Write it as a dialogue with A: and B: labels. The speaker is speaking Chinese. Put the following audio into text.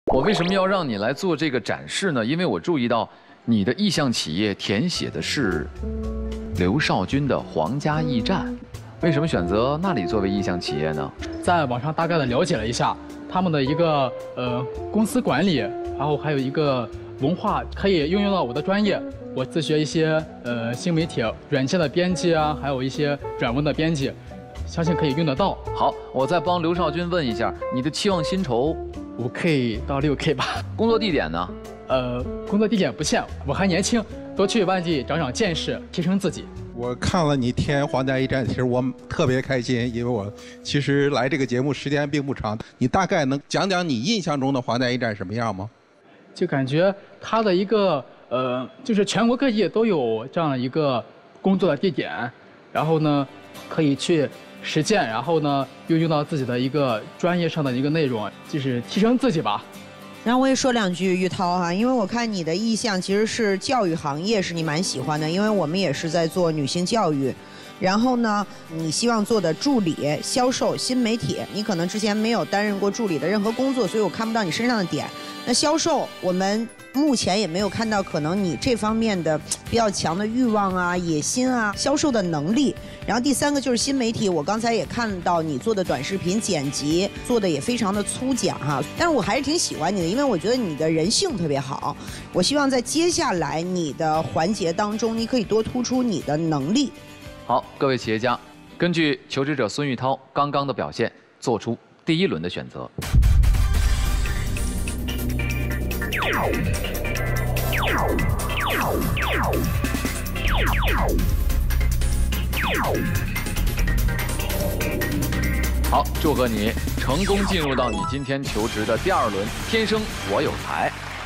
A: 我为什么要让你来做这个展示呢？因为我注意到你的意向企业填写的是刘少军的皇家驿站，为什么选择那里作为意向企业呢？
B: 在网上大概的了解了一下他们的一个公司管理，然后还有一个文化，可以运用到我的专业。我自学一些新媒体软件的编辑啊，还有一些软文的编辑，相信可以用得到。
A: 好，我再帮刘少军问一下，你的期望薪酬
B: 5K 到6K 吧。
A: 工作地点呢？
B: 工作地点不限，我还年轻，多去外地长长见识，提升自己。
C: 我看了你填皇家驿站，其实我特别开心，因为我其实来这个节目时间并不长。你大概能讲讲你印象中的皇家驿站什么样吗？
B: 就感觉它的一个就是全国各地都有这样的一个工作的地点，然后呢可以去实践，然后呢又用到自己的一个专业上的一个内容，就是提升自己吧。
D: 然后我也说两句玉涛哈，因为我看你的意向其实是教育行业，是你蛮喜欢的，因为我们也是在做女性教育。然后呢，你希望做的助理、销售、新媒体，你可能之前没有担任过助理的任何工作，所以我看不到你身上的点。那销售，我们目前也没有看到可能你这方面的比较强的欲望啊、野心啊、销售的能力。然后第三个就是新媒体，我刚才也看到你做的短视频剪辑做的也非常的粗讲哈，但是我还是挺喜欢你的，因为我觉得你的人性特别好。我希望在接下来你的环节当中，你可以多突出你的能力。
A: 好，各位企业家，根据求职者孙玉涛刚刚的表现，做出第一轮的选择。好，祝贺你成功进入到你今天求职的第2轮，天生我有才。